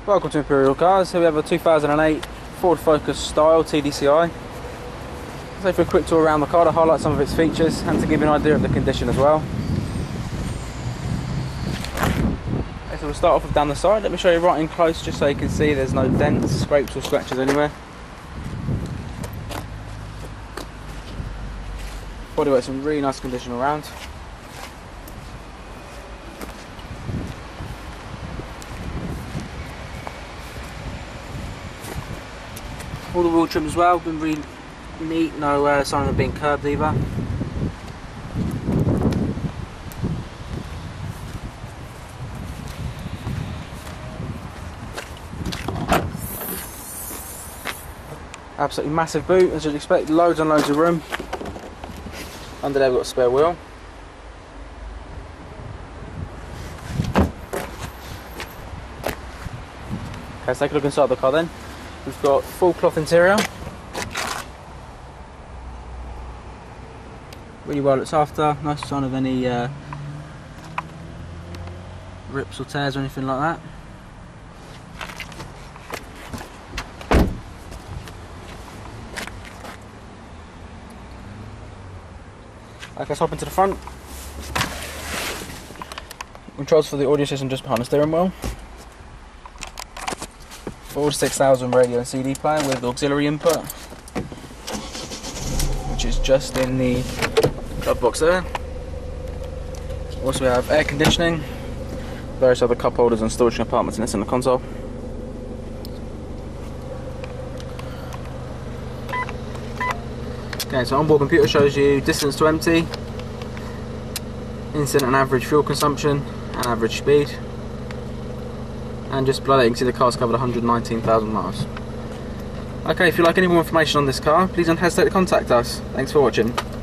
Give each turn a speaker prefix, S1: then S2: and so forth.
S1: Welcome to Imperial Cars. Here we have a 2008 Ford Focus style TDCi. So for a quick tour around the car to highlight some of its features and to give you an idea of the condition as well. Okay, so we'll start off with down the side. Let me show you right in close just so you can see there's no dents, scrapes or scratches anywhere. Bodywork's in really nice condition around. All the wheel trim as well, been really neat, no sign of them being curbed either. Absolutely massive boot, as you'd expect, loads and loads of room. Under there we've got a spare wheel. Okay, let's take a look inside the car then. We've got full cloth interior. Really well looked after, no sign of any rips or tears or anything like that. Okay, let's hop into the front. Controls for the audio system just behind the steering wheel. Ford 6000 radio and CD player with auxiliary input, which is just in the glove box there. Also we have air conditioning, various other cup holders and storage compartments in this in the console. Okay, so onboard computer shows you distance to empty, instant and average fuel consumption and average speed. And just below that you can see the car's covered 119,000 miles. Okay, if you'd like any more information on this car, please don't hesitate to contact us. Thanks for watching.